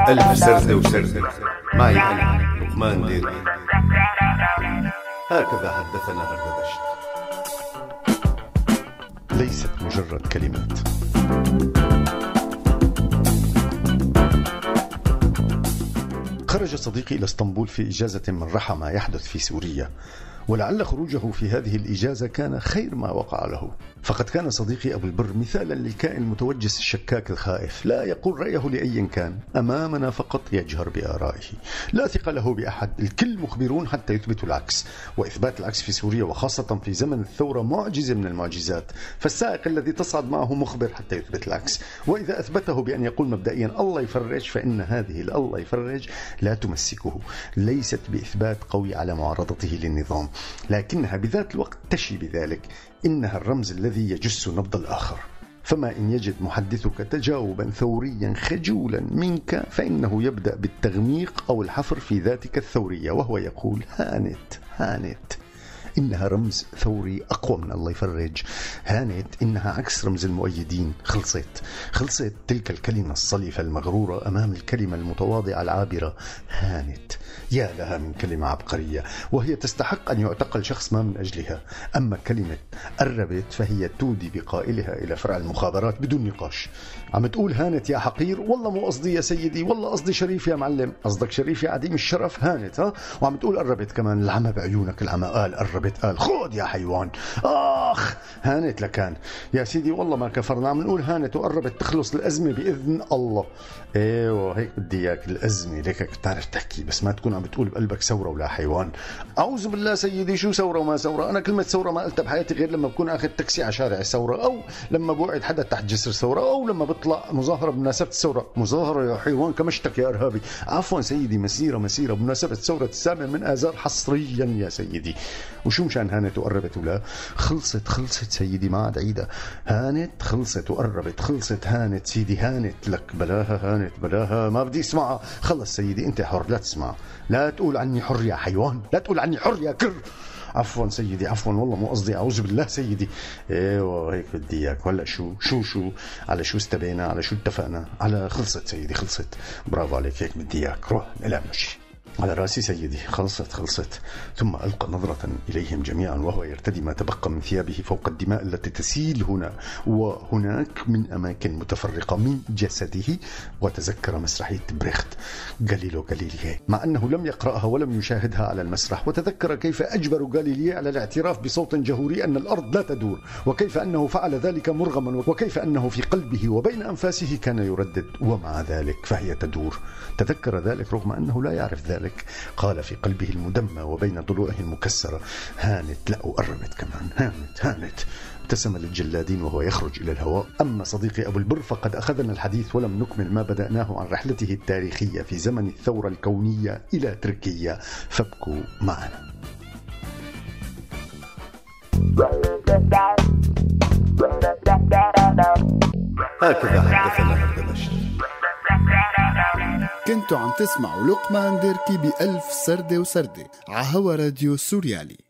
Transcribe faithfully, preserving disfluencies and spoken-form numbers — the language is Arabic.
ألف سردة وسردة معي أنا لقمان ديري. هكذا حدثنا هردبشت. ليست مجرد كلمات. خرج صديقي إلى اسطنبول في إجازة من رحى ما يحدث في سوريا، ولعل خروجه في هذه الإجازة كان خير ما وقع له. فقد كان صديقي أبو البر مثالا للكائن المتوجس الشكاك الخائف، لا يقول رأيه لأي كان، أمامنا فقط يجهر بآرائه، لا ثقة له بأحد، الكل مخبرون حتى يثبتوا العكس، وإثبات العكس في سوريا وخاصة في زمن الثورة معجزة من المعجزات. فالسائق الذي تصعد معه مخبر حتى يثبت العكس، وإذا أثبته بأن يقول مبدئيا الله يفرج، فإن هذه الله يفرج لا تمسكه، ليست بإثبات قوي على معارضته للنظام، لكنها بذات الوقت تشي بذلك، إنها الرمز الذي يجس نبض الآخر. فما إن يجد محدثك تجاوبا ثوريا خجولا منك، فإنه يبدأ بالتغميق أو الحفر في ذاتك الثورية، وهو يقول هانت هانت، إنها رمز ثوري أقوى من الله يفرج. هانت إنها عكس رمز المؤيدين. خلصت خلصت تلك الكلمة الصلفة المغرورة أمام الكلمة المتواضعة العابرة. هانت، يا لها من كلمة عبقرية، وهي تستحق أن يعتقل شخص ما من أجلها. أما كلمة قربت فهي تودي بقائلها إلى فرع المخابرات بدون نقاش. عم تقول هانت يا حقير، والله مو قصدي يا سيدي، والله قصدي شريف يا معلم. قصدك شريف يا عديم الشرف؟ هانت ها. وعم تقول قربت كمان، العمى بعيونك العمى، قال قربت قال خود يا حيوان. آخ هانت لكان يا سيدي، والله ما كفرنا، عم نقول هانت وقربت تخلص الأزمة بإذن الله. ايوه هيك بدي اياك، الأزمة ليك بتعرف تحكي، بس ما تكون عم بتقول بقلبك ثورة ولا حيوان. أعوذ بالله سيدي، شو ثورة وما ثورة؟ أنا كلمة ثورة ما قلتها بحياتي غير لما بكون أخذ تاكسي على شارع الثورة، أو لما بوعد حدا تحت جسر ثورة، أو لما بطلع مظاهرة بمناسبة الثورة. مظاهرة يا حيوان كمشتك يا إرهابي. عفوا سيدي، مسيرة مسيرة بمناسبة ثورة السابع من آذار حصريا يا سيدي. وشو مشان هانت وقربت ولا؟ خلصت خلصت سيدي، ما عاد عيدها. هانت خلصت وقربت، خلصت هانت سيدي، هانت لك بلاها، هانت بلاها، ما بدي اسمعها. خلص سيدي انت حر، لا تسمع، لا تقول عني حر يا حيوان، لا تقول عني حر يا كر. عفوا سيدي عفوا، والله مو قصدي، اعوذ بالله سيدي. ايوه هيك بدي اياك. وهلا شو شو شو على شو استبينا، على شو اتفقنا؟ على خلصت سيدي خلصت. برافو عليك، هيك بدي اياك. روح لا مشي على راسي سيدي. خلصت خلصت. ثم ألقى نظرة إليهم جميعا وهو يرتدي ما تبقى من ثيابه فوق الدماء التي تسيل هنا وهناك من أماكن متفرقة من جسده، وتذكر مسرحية بريخت غاليليو غاليلي، مع أنه لم يقرأها ولم يشاهدها على المسرح، وتذكر كيف أجبر غاليلي على الاعتراف بصوت جهوري أن الأرض لا تدور، وكيف أنه فعل ذلك مرغما، وكيف أنه في قلبه وبين أنفاسه كان يردد ومع ذلك فهي تدور. تذكر ذلك رغم أنه لا يعرف ذلك. قال في قلبه المدمى وبين ضلوعه المكسرة هانت، لا قربت كمان، هانت هانت. ابتسم للجلادين وهو يخرج إلى الهواء. أما صديقي أبو البر فقد أخذنا الحديث ولم نكمل ما بدأناه عن رحلته التاريخية في زمن الثورة الكونية إلى تركيا، فابقوا معنا. هكذا حدثنا هردبشت. كنتوا عم تسمعوا لقمان ديركي بألف سردة وسردة على هوا راديو سوريالي.